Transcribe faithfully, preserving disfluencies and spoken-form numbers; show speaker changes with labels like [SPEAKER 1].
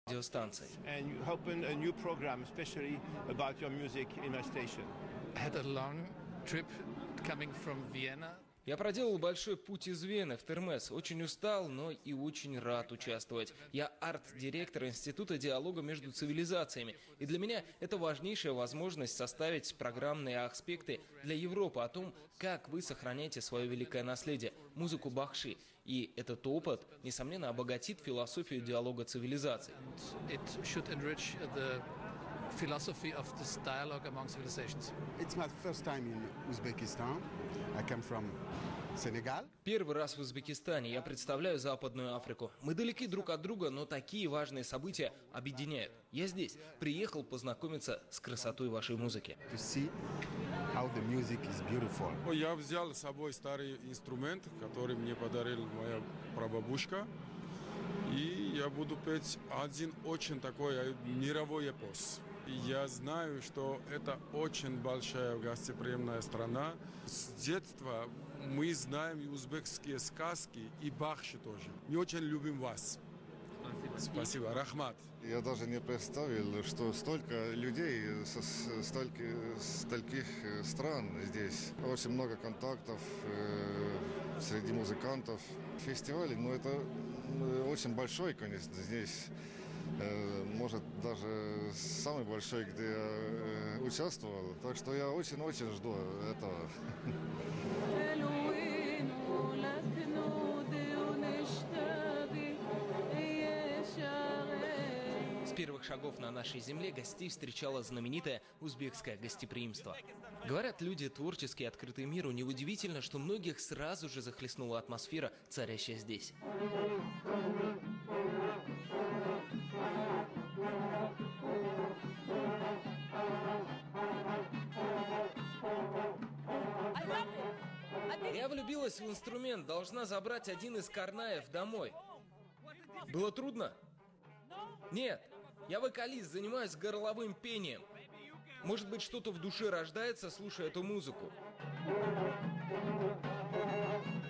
[SPEAKER 1] радиостанции.
[SPEAKER 2] And you open a new program, especially about your music in my station.
[SPEAKER 3] I had a long trip coming from Vienna.
[SPEAKER 1] Я проделал большой путь из Вены в Термес. Очень устал, но и очень рад участвовать. Я арт-директор Института диалога между цивилизациями. И для меня это важнейшая возможность составить программные аспекты для Европы о том, как вы сохраняете свое великое наследие, музыку Бахши. И этот опыт, несомненно, обогатит философию диалога цивилизаций.
[SPEAKER 3] It should enrich the philosophy of this dialogue among civilizations.
[SPEAKER 4] It's my first time in Uzbekistan. I come from Senegal.
[SPEAKER 1] Первый раз в Узбекистане. Я представляю Западную Африку. Мы далеки друг от друга, но такие важные события объединяют. Я здесь. Приехал познакомиться с красотой вашей музыки.
[SPEAKER 4] To see how the music is beautiful.
[SPEAKER 5] Я взял с собой старый инструмент, который мне подарила моя прабабушка. И я буду петь один очень такой мировой эпос. И я знаю, что это очень большая гостеприимная страна. С детства мы знаем и узбекские сказки, и Бахши тоже. Мы очень любим вас. Спасибо. Спасибо. Рахмат.
[SPEAKER 6] Я даже не представил, что столько людей со стольких, стольких стран здесь. Очень много контактов э, среди музыкантов. Фестиваль, ну это очень большой, конечно, здесь. Э, может, даже самый большой, где я э, участвовал. Так что я очень-очень жду этого.
[SPEAKER 1] С первых шагов на нашей земле гостей встречало знаменитое узбекское гостеприимство. Говорят, люди творческие, открытые миру. Неудивительно, что многих сразу же захлестнула атмосфера, царящая здесь. Я влюбилась в инструмент, должна забрать один из карнаев домой. Было трудно? Нет, я вокалист, занимаюсь горловым пением. Может быть, что-то в душе рождается, слушая эту музыку.